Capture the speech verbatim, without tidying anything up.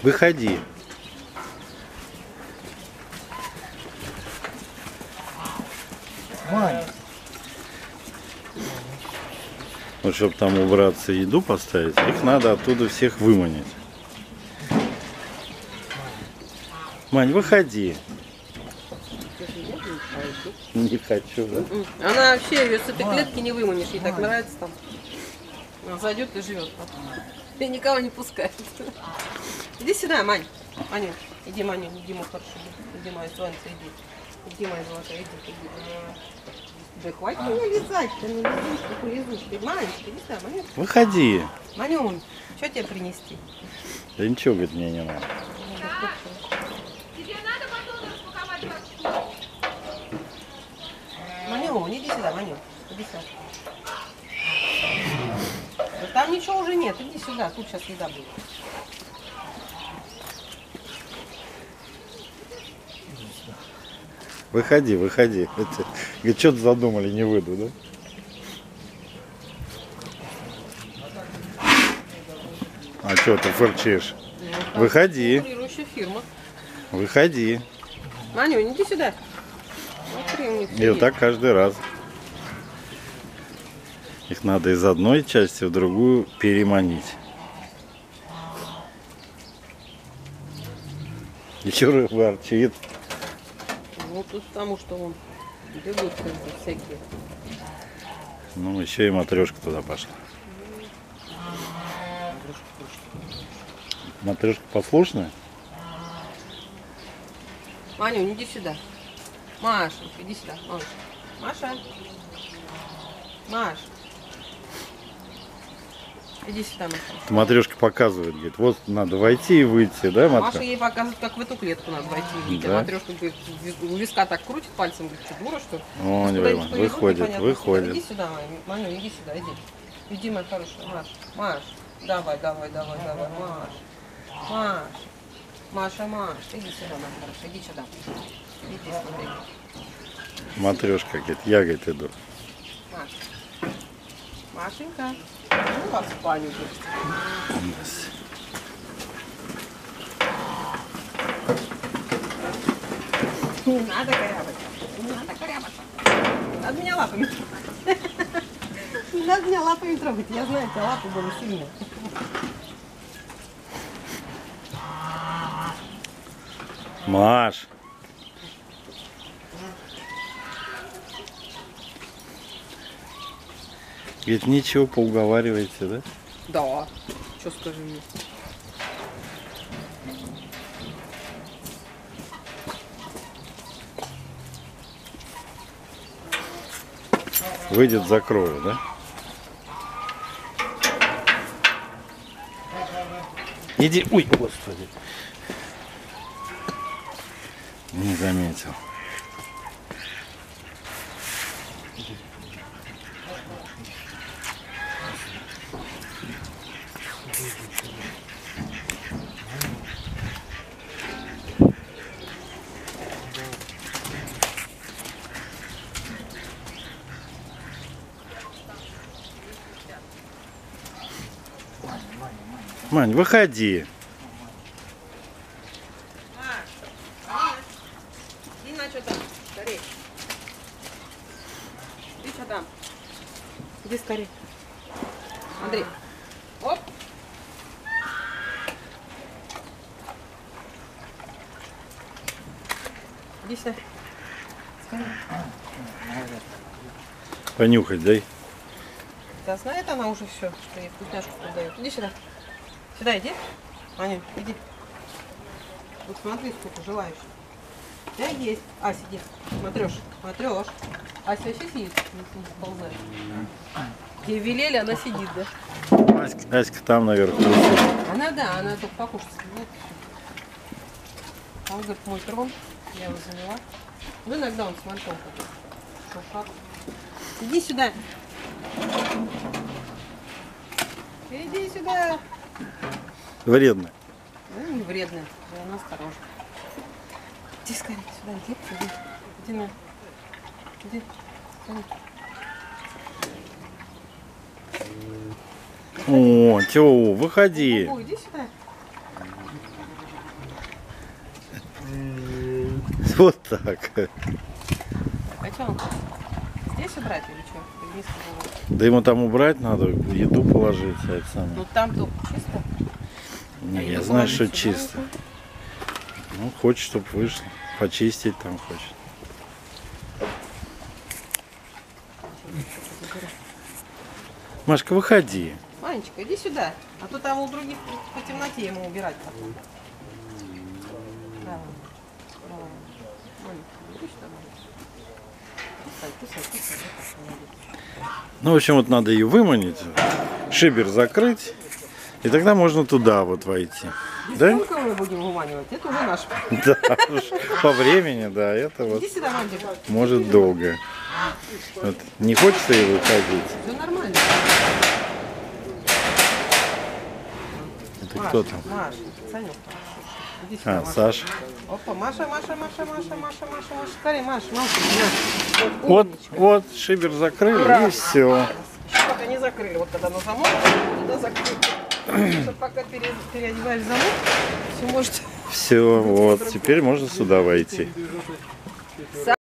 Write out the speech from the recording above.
Выходи. Мань. Вот чтобы там убраться и еду поставить, их надо оттуда всех выманить. Мань, выходи. Не хочу, да? Она вообще, ее с этой клетки не выманишь, ей так нравится там. Она зайдет и живет потом. И никого не пускает. Иди сюда, Мань. Маню, иди, Маню, иди, мой хороший. Иди, моя солнце, иди. Иди, моя золотая, иди, иди. Да хватит мне лизать, ты не лизишь, ты лизушь. Ты, Манечка, иди сюда, Маню. Выходи. Манюнь, что тебе принести? Да ничего, говорит, мне не надо. Тебе надо батоны распаковать вообще? Манюнь, иди сюда, Маню. Иди сюда. Да там ничего уже нет, иди сюда, тут сейчас еда будет. Выходи, выходи. Говорит, что-то задумали, не выйду, да? А что ты фырчишь? Ну, Выходи. конкурирующая фирма. Выходи. Маню, иди сюда. Смотри, у них И вот так каждый раз. Их надо из одной части в другую переманить. Еще рыба арчит. Ну, тут потому что он бегут всякие. Ну, еще и матрешка туда пошла. Матрешка послушная? Маню, иди сюда. Маша, иди сюда. Маша. Маша. Маш. Иди сюда, Маша. Матрешка показывает, говорит, вот надо войти и выйти, да, Маша Матрешка? ей показывает, как в эту клетку надо войти и выйти. Да? А Матрешка говорит, у виска так крутит пальцем, говорит, что дура, что ли? О, не Куда пойму. они повезут, Выходит, непонятно выходит. куда. Иди сюда, Маню, иди сюда, иди. Иди, моя хорошая, Маш. Маш. Давай, давай, давай, давай, Маш. Маш. Маша, Маш, иди сюда, моя хорошая, иди сюда. Иди, смотри. Матрешка, говорит, я, говорит, иду. Маш. Машенька, ну вас в баню будет. Не надо корябать. Не надо корябать. Не надо меня лапами трогать. Не надо меня лапами трогать. Я знаю, у тебя лапы были сильные. Маш. Говорит, ничего, поуговариваете, да? Да. Что скажи мне? Выйдет, закрою, да? Иди, ой, господи. Не заметил. Мань, выходи. Иди на что там, скорее. Иди что там. Иди скорее. Андрей. Оп. Иди сюда. Скорее. Понюхать, дай. Да знает она уже все, что ей вкусняшку продают. Иди сюда. Сюда иди. Аню, иди. Вот смотри, сколько желающих. Да, есть. А, сиди. Матрёш. Матрёш. Ася вообще сидит, не сползает. Ей велели, она сидит, да? Аська, Аська там наверху. Она, да, она только покушать нет. А он говорит, мой трон. Я его заняла. Ну, иногда он с мальчом как. Иди сюда. Иди сюда. Вредно. Ну, не вредная, она осторожна. Иди скорее сюда, иди, иди. Иди на. Иди. Скорее. О, Тё, выходи. Ой, иди сюда. Вот так. Так, а что он хочет? Здесь убрать или что? Или низко было? Да ему там убрать надо, еду положить, а это самое. Ну там тут чисто. Не, а я еду знаю, положить что сюда чисто. нужно? Ну, хочет, чтобы вышло. Почистить там хочет. Машка, выходи. Манечка, иди сюда. А то там у других по темноте ему убирать потом. Давай. Давай. Манечка, иди сюда, Манечка. Кусай, кусай, кусай. Вот так молодец. Ну, в общем, вот надо ее выманить, шибер закрыть, и тогда можно туда вот войти. Да? Сколько мы будем выманивать? Это уже наш. Да, уж по времени, да, это вот Иди сюда, Манечка. может долго. Вот. Не хочется ей выходить. Все нормально. Это Маша, кто там? Маша, Санек. Иди сюда, А, Маша. Саша. Опа, Маша, Маша, Маша, Маша, Маша, Маша, Маша. Скорее, Маша, Маша, Маша. Вот, умничка. вот, шибер закрыли, Ура. и все. Еще пока не закрыли. Вот когда на замок, туда закрыли. Что пока пере- переодеваешь замок, все может... Все, вот, теперь можно сюда войти.